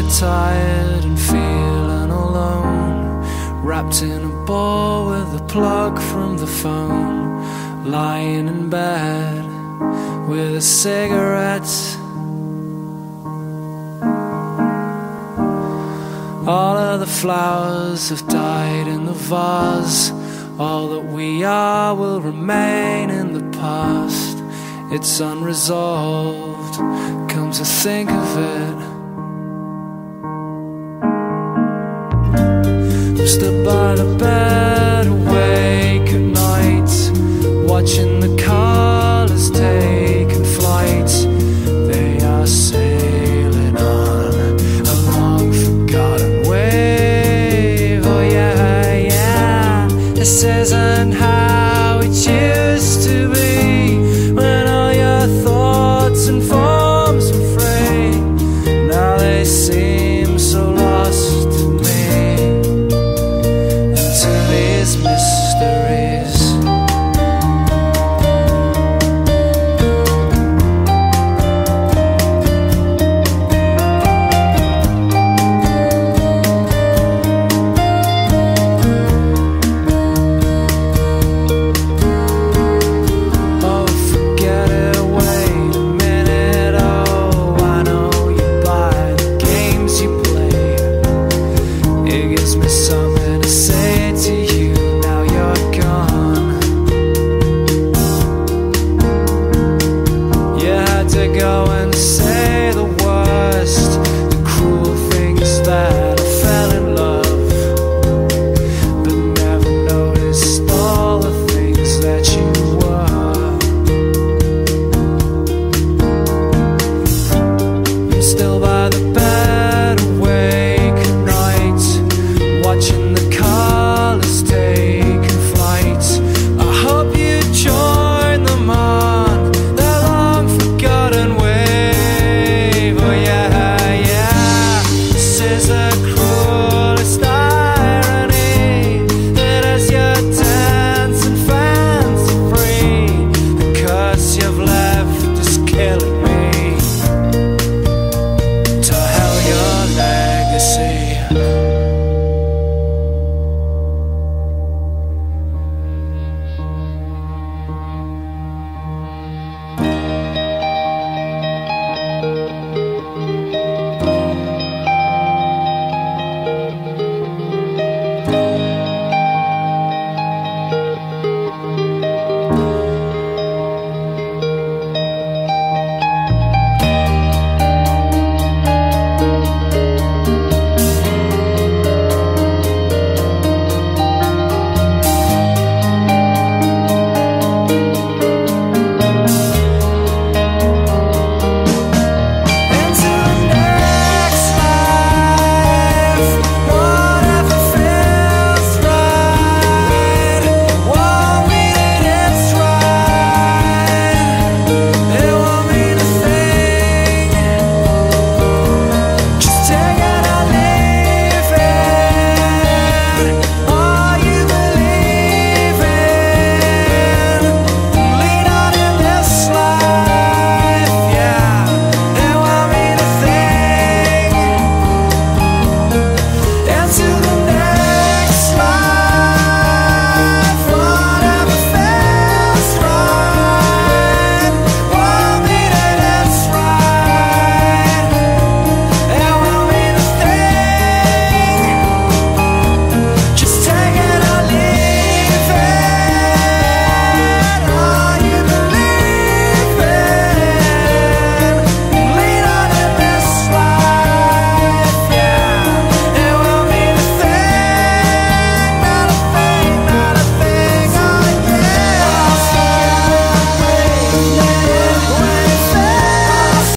tired and feeling alone, wrapped in a ball with a plug from the phone, lying in bed with a cigarette. All of the flowers have died in the vase. All that we are will remain in the past. It's unresolved, come to think of it. I'm stood by the bed, awake at night, watching the colours taking flight. They are sailing on a long forgotten wave. Oh yeah, yeah. This isn't how it used to be, when all your thoughts and forms were free. Now they seem